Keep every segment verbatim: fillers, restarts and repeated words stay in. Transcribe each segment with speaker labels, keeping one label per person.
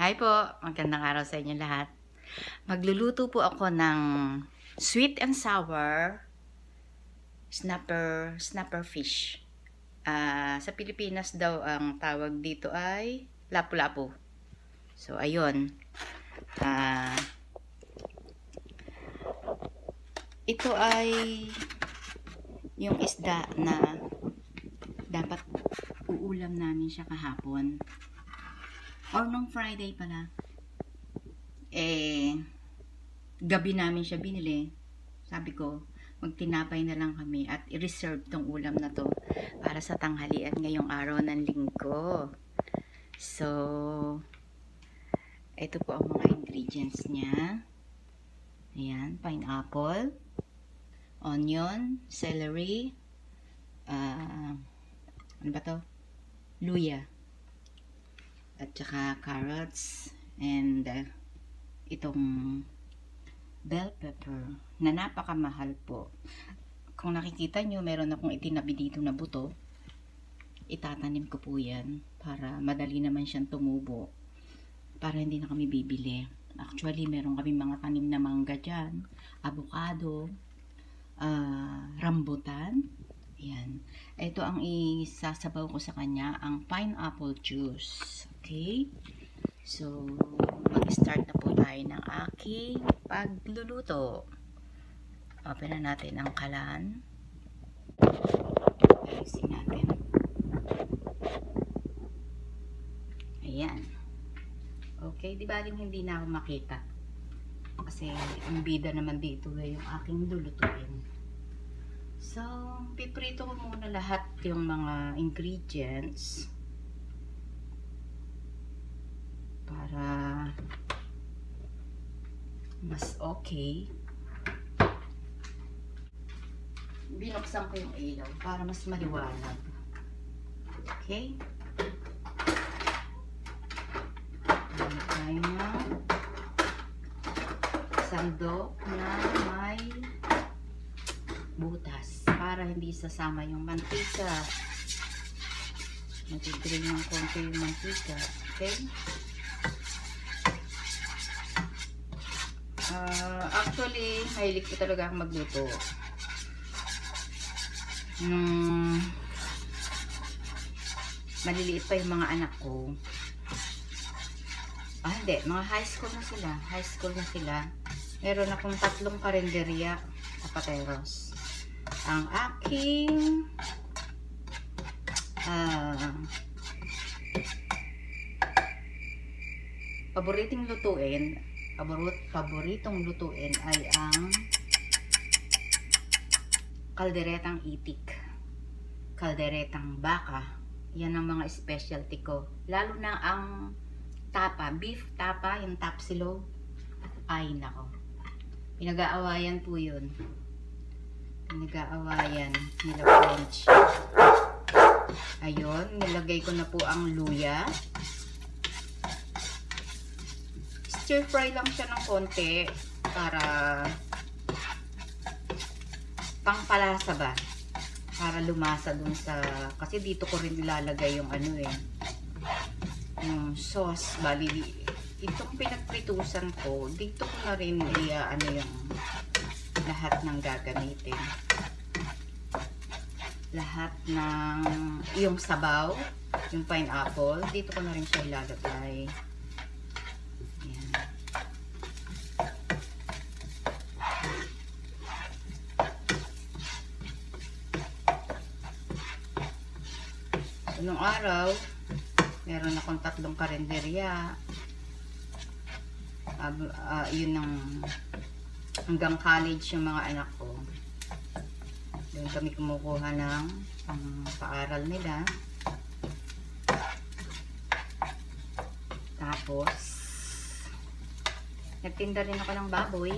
Speaker 1: Hi po, magandang araw sa inyo lahat. Magluluto po ako ng sweet and sour snapper, snapper fish. Uh, sa Pilipinas daw ang tawag dito ay lapu-lapu. So ayun. Uh, ito ay yung isda na dapat uulam namin siya kahapon. Or nung Friday pala. Eh, gabi namin siya binili. Sabi ko, magtinapay na lang kami at i-reserve tong ulam na to para sa tanghalian ngayong araw ng linggo. So, ito po ang mga ingredients niya. Ayan, pineapple, onion, celery, uh, ano ba to? Luya. At saka carrots and uh, itong bell pepper na napakamahal po. Kung nakikita nyo, meron akong itinabi dito na buto. Itatanim ko po yan para madali naman siyang tumubo. Para hindi na kami bibili. Actually, meron kami mga tanim na mangga dyan. Avocado, uh, rambutan. Ayan. Ito ang isasabaw ko sa kanya, ang pineapple juice. Okay? So, mag-start na po tayo ng aking pagluluto. Open na natin ang kalan. Ayusin natin. Ayan. Okay, di ba hindi na ako makita? Kasi ang bida naman dito ay yung aking lulutuin. So, piprito ko muna lahat yung mga ingredients para mas okay. Binuksan ko yung ilaw para mas maliwanag. Okay? Ano tayo na sandok na may butas para hindi sasama yung mantika. Natidrain ng konti yung mantika. Okay? Uh, actually, mahilig ko talaga akong magluto. Nung maliliit pa yung mga anak ko. Ah, hindi. Mga high school na sila. High school na sila. Meron akong tatlong karinderya sa Pateros. Ang aking uh, paboritong lutuin paborit, paboritong lutuin ay ang kalderetang itik, kalderetang baka. Yan ang mga specialty ko, lalo na ang tapa, beef tapa, yung tapsilog. Ay nako, pinag-aawayan po yun. Nag-aawayan nila French. Ayun, nilagay ko na po ang luya. Stir fry lang siya ng konti para pangpalasa ba? Para lumasa dun sa, kasi dito ko rin nilalagay yung ano eh, yung sauce. Bali, itong pinagpritusan ko, dito ko na rin iya, ano yung lahat ng gagamitin. Lahat ng yung sabaw, yung pineapple, dito ko na rin siya ilalagay. Ayan. So, nung araw, meron akong tatlong karinderya. Uh, uh, yun ang hanggang college yung mga anak ko. Doon kami kumukuha ng um, paaral nila. Tapos, nagtinda rin ako ng baboy.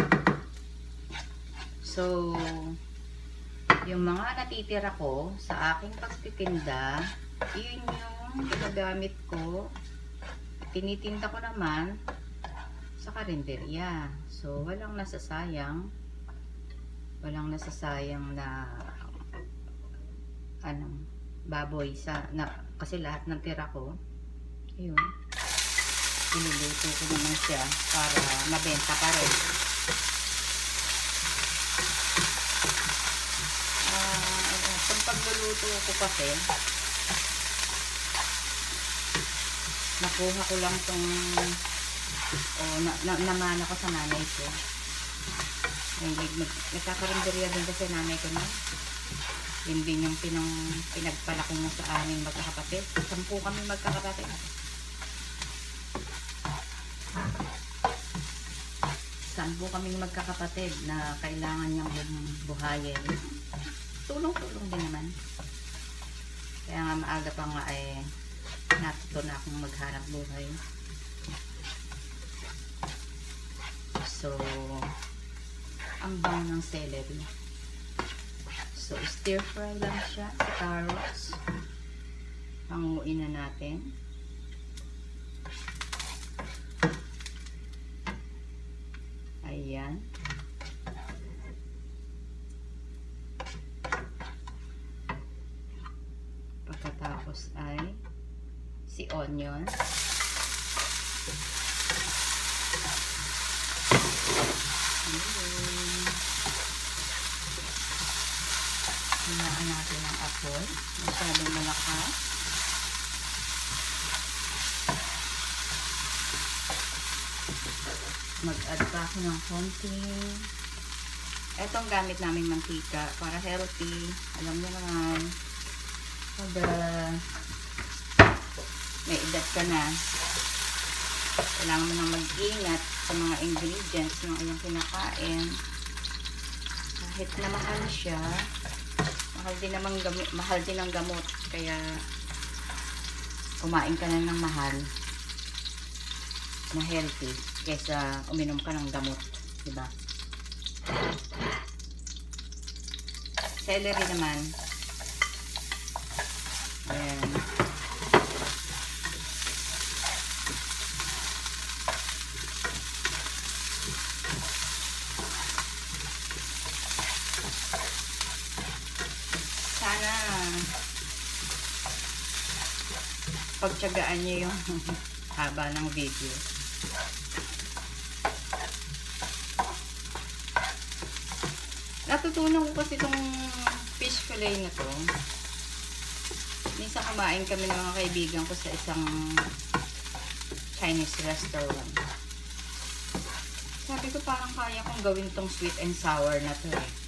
Speaker 1: So, yung mga natitira ko sa aking pagtitinda, yun yung ginagamit ko. Tinitinda ko naman sa karinderya. So, walang nasasayang. Walang nasasayang na ano, baboy sa na, kasi lahat ng tira ko ayun, Iluluto ko naman siya para mabenta pa rin. Uh, pag pagluluto ko kasi, nakuha ko lang tong oh, na, na, namana ko sa nanay ko. Nagkakarinderya din kasi nanay ko na. Yun din yung pinang, pinagpalaki mo sa aming magkakapatid. Sampu kami magkakapatid. Sampu kami magkakapatid na kailangan niyang buhayin. Tulong-tulong din naman. Kaya nga maaga pa nga ay natuto na akong maghanap buhay. So, ang bang ng celery. So, stir fry lang siya sa carrots. Panguin na natin. Ayan. Pagkatapos ay si onion. Hinaan natin ang apoy. Masyadong malakas. Mag-add pa ako ng konting. Etong gamit namin mantika para healthy. Alam niyo naman. Pag uh, may edad ka na, kailangan mo nang mag-ingat sa mga ingredients ng iyong kinakain. Kahit na mahal siya, mahal din naman gamot, mahal din ang gamot, kaya kumain ka na ng mahal na healthy kaysa uminom ka ng gamot, diba? Celery naman, ayan, sana pagtyagaan niyo yung haba ng video. Natutunan ko kasi itong fish fillet na to. Minsan kumain kami ng mga kaibigan ko sa isang Chinese restaurant. Sabi ko parang kaya kong gawin tong sweet and sour na to eh.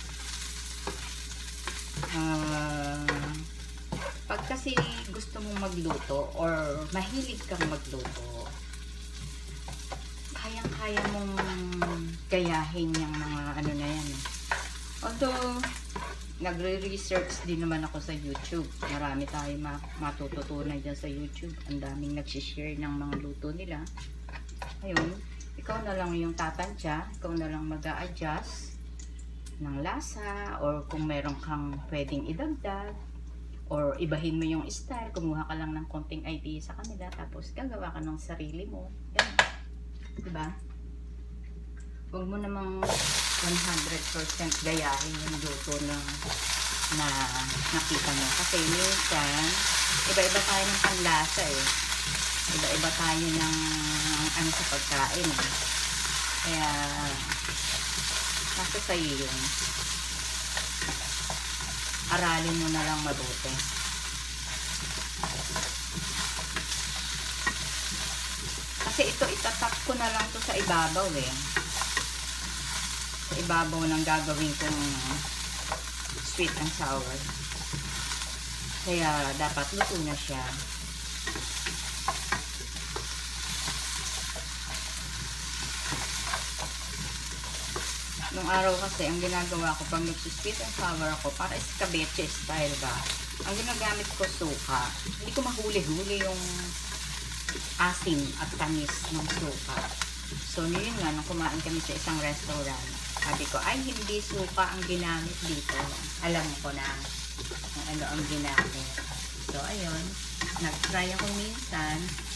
Speaker 1: Uh, pag kasi gusto mong magluto or mahilig kang magluto, kayang-kaya mong gayahin yung mga ano na yan eh. Although nagre-research din naman ako sa YouTube, marami tayong matututunan dyan sa YouTube. Ang daming nagsishare ng mga luto nila. Ayun, ikaw na lang yung tatansya, ikaw na lang mag-a-adjust ng lasa, or kung meron kang pwedeng idagdag, or ibahin mo yung style, kumuha ka lang ng konting idea sa kanila, tapos gagawa ka ng sarili mo. Yan. Diba? Huwag mo namang one hundred percent gayahin yung luto na, na nakita mo. Kasi minsan, iba-iba tayo ng panlasa eh. Iba-iba tayo ng ano sa pagkain eh. Kaya, nasa sa'yo yun. Aralin mo na lang mabuti. Kasi ito, itatap ko na lang to sa ibabaw eh. Sa ibabaw ng gagawin kong sweet and sour. Kaya, dapat luto na siya. Nung araw kasi, ang ginagawa ko pag nagsi-sweet and sour ako, para escabeche style ba? Ang ginagamit ko suka. Hindi ko mahuli-huli yung asim at tamis ng suka. So, yun nga, nung kumain kami sa isang restaurant, sabi ko, ay, hindi suka ang ginamit dito. Alam ko na kung ano ang ginamit. So, ayun, nag-try ako minsan.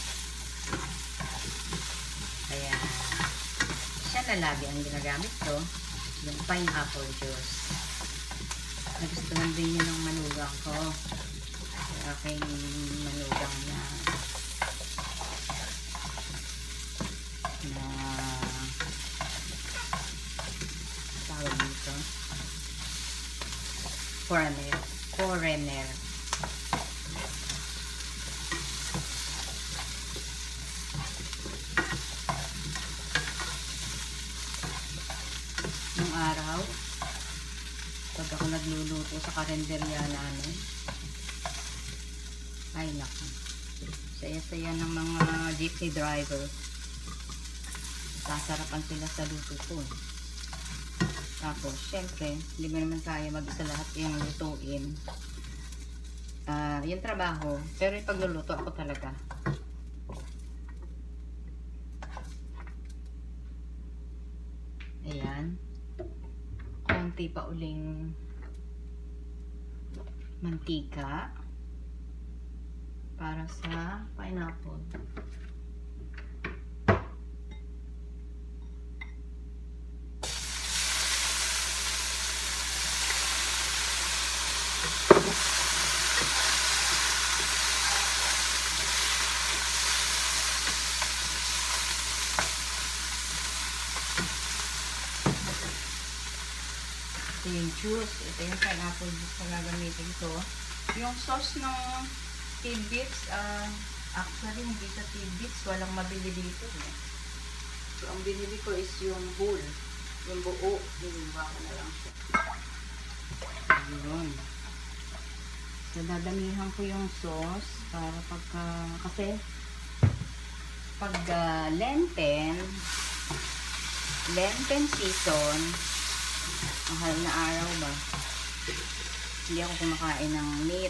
Speaker 1: Kaya, siya na lagi ang ginagamit ko. Yung pineapple juice. Nagustuhan din yun ng manugang ko. Yung aking manugang na Foreigner. Foreigner. Nung araw, pag ako nagluluto sa karinderya namin, ay naku, saya-saya ng mga jeepney driver. Sasarapan sila sa luto ko. Tapos, syempre, hindi mo naman kaya mag-isa lahat yung lutuin. Uh, yung trabaho, pero yung pagluluto ako talaga. Ayan. Konti pa uling mantika para sa pineapple. Ito yung juice. Ito yung pineapple juice na gagamitin ko. Yung sauce ng tidbits, uh, actually hindi sa tidbits, walang mabili dito. Eh. So, ang binili ko is yung whole. Yung buo. Binuwa ko na lang siya. Ayun. So, dadamihan ko yung sauce para pagka, kasi pag uh, Lenten, Lenten season, mahal na araw ba? Hindi ako kumakain ng meat.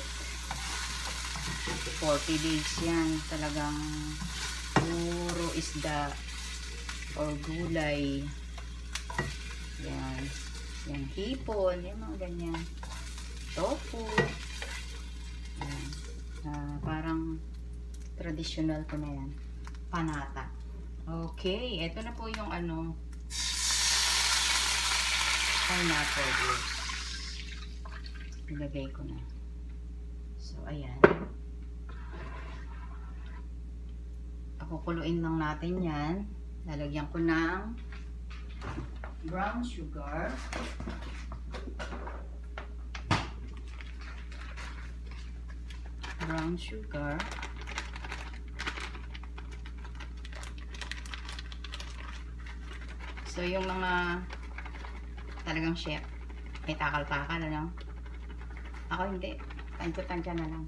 Speaker 1: forty days yan. Talagang puro isda or gulay. Yan. Yan, hipon. Yan, mga ganyan. Tofu. Yan. Uh, parang traditional ko na yan. Panata. Okay. Ito na po yung ano, pineapple juice. Ilagay ko na. So, ayan. Pakukuluin lang natin yan. Lalagyan ko ng brown sugar. Brown sugar. So, yung mga talagang chef, may takal-takal, ano? Ako hindi. Tansya-tansya na lang.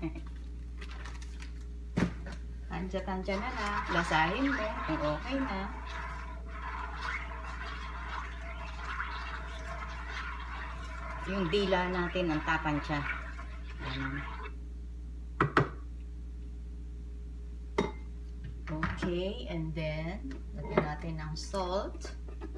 Speaker 1: Tansya-tansya na lang. Lasahin mo kung okay na. Yung dila natin ang tatansya. Ayan. Okay, and then lagyan natin ng salt.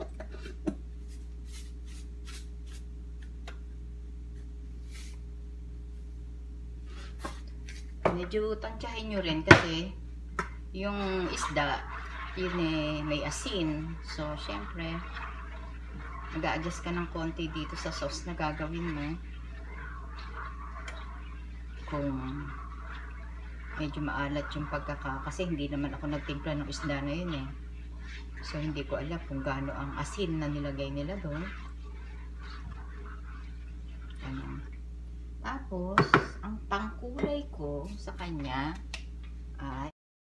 Speaker 1: Medyo tansyahin nyo rin kasi yung isda, yun eh, may asin. So, syempre, mag-a-adjust ka ng konti dito sa sauce na gagawin mo. Kung medyo maalat yung pagkaka, kasi hindi naman ako nagtimpla ng isda na yun eh. So, hindi ko alam kung gaano ang asin na nilagay nila doon. Ayan. Tapos, ang pangkulay ko sa kanya ay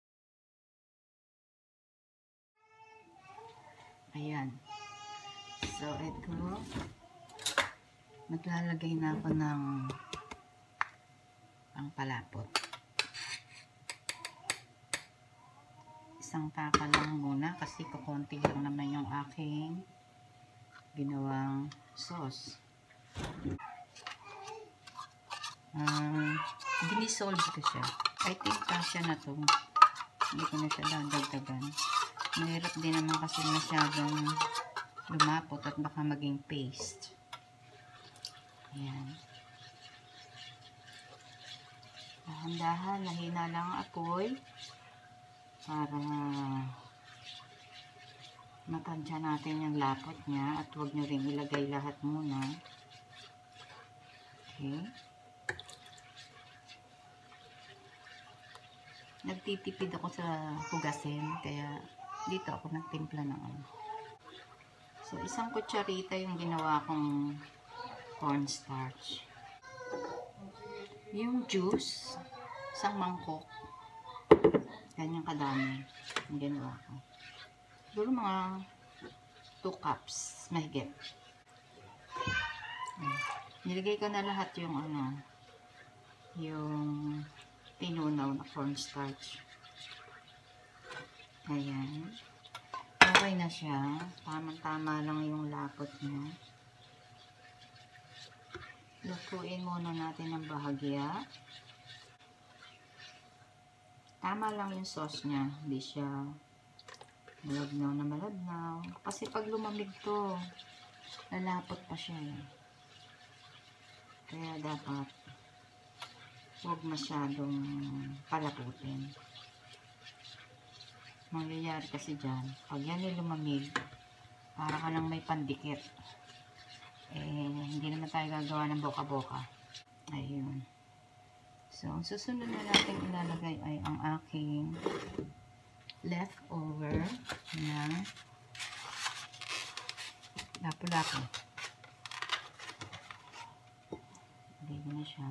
Speaker 1: ayan. So, ito maglalagay na ako ng pangpalapot. Isang taka lang muna kasi kukunti lang naman yung aking ginawang sauce. Um, dinisolve ko siya. I think kasya na to. Hindi ko na siya dadagdagan. Mahirap din naman kasi masyadong lumapot at baka maging paste. Ayan. Dahan-dahan, nahina lang ang apoy para matansya natin yung lapot niya at huwag nyo rin ilagay lahat muna. Okay. Nagtitipid ako sa hugasin, kaya dito ako nagtimpla ng ano. So, isang kutsarita yung ginawa kong cornstarch. yung juice, isang mangkok. Ganyan kadami. Ang ginawa ko. Siguro mga two cups. Mahigit. Nilagay ko na lahat yung ano, yung tinunaw na cornstarch. Ayan. Okay na siya. Tamang-tama lang yung lapot niya. Lutuin muna natin ng bahagya. Tama lang yung sauce niya. Hindi siya malabnaw na malabnaw. Kasi pag lumamig to, lalapot pa siya. Eh. Kaya dapat huwag masyadong palaputin. Mangyayari kasi dyan, pag yan ay lumamig, para ka lang may pandikit. Eh, hindi naman tayo gagawa ng boka-boka. Ayun. So, ang susunod na natin ilalagay ay ang aking leftover na lapu-lapu. Lagay ko na siya.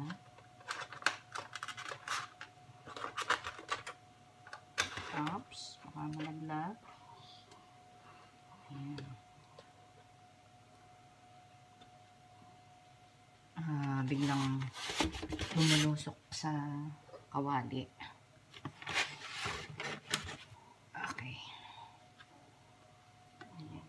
Speaker 1: Oops, baka malaglag. Ayan. Ah, biglang lumulusok sa kawali. Okay. Ayan.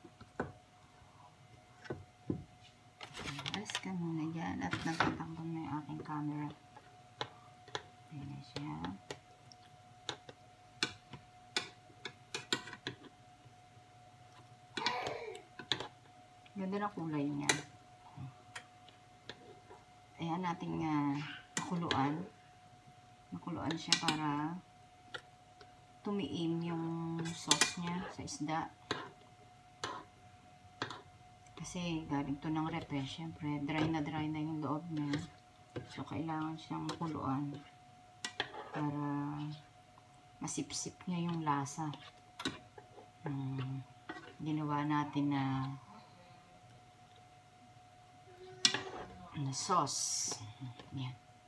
Speaker 1: Alas ka muna dyan at nagtatanggal na yung aking camera. Ayan na siya. Ganda na kulay niya. Ayan natin uh, nakuluan. Nakuluan siya para tumiim yung sauce niya sa isda. Kasi galing to ng rep eh. Siyempre, dry na dry na yung loob niya. So, kailangan siyang makuluan para masipsip niya yung lasa. Hmm, ginawa natin na na sauce. Yan.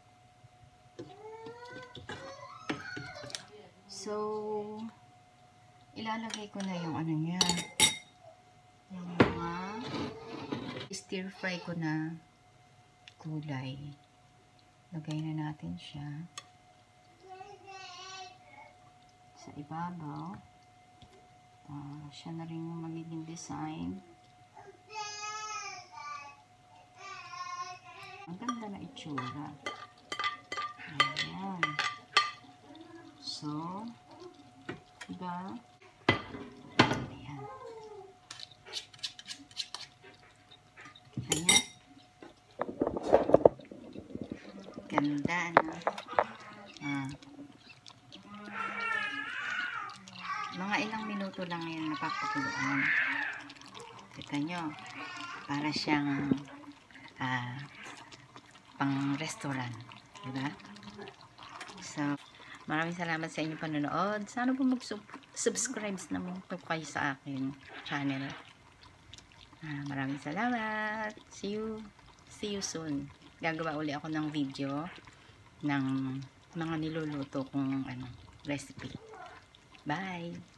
Speaker 1: So, ilalagay ko na yung ano niya. Yung mga stir fry ko na gulay. Lagay na natin siya sa ibabaw. Uh, siya na rin yung magiging design. Ang ganda na itsura. Ayan. So, diba? Ayan. Kita niya? Ganda, no? Ah. Mga ilang minuto lang yan napapakuluan. Kita nyo? Para siyang ah, pang restaurant, diba? So, maraming salamat sa inyong panonood. Sana po mag-subscribe naman po kayo sa akin channel. Uh, maraming salamat. See you, see you soon. Gagawa uli ako ng video ng mga niluluto kong ano, recipe. Bye!